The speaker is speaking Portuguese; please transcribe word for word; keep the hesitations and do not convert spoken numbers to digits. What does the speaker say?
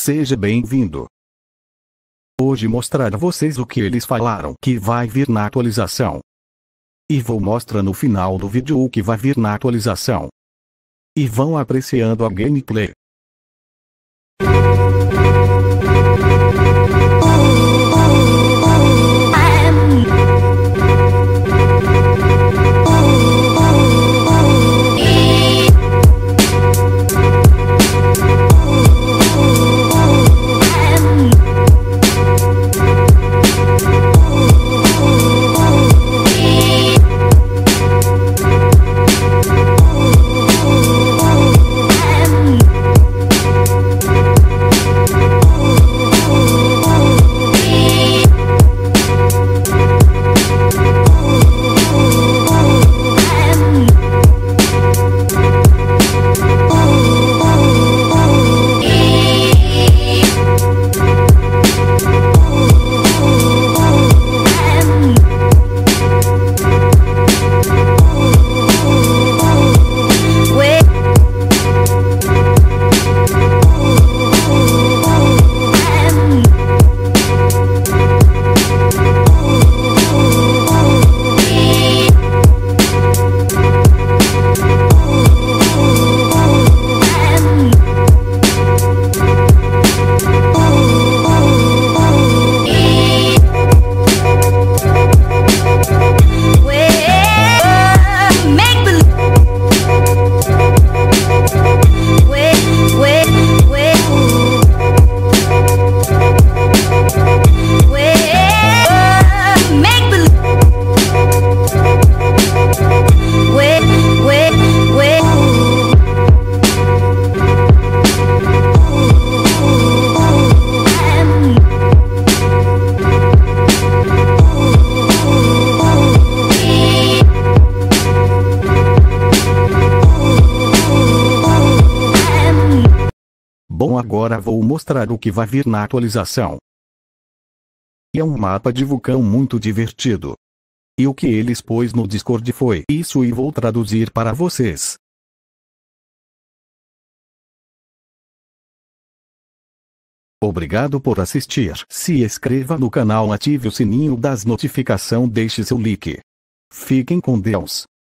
Seja bem-vindo. Hoje mostrar a vocês o que eles falaram que vai vir na atualização. E vou mostrar no final do vídeo o que vai vir na atualização. E vão apreciando a gameplay. Bom, agora vou mostrar o que vai vir na atualização. É um mapa de vulcão muito divertido. E o que eles pôs no Discord foi isso e vou traduzir para vocês. Obrigado por assistir. Se inscreva no canal, ative o sininho das notificações, deixe seu like. Fiquem com Deus.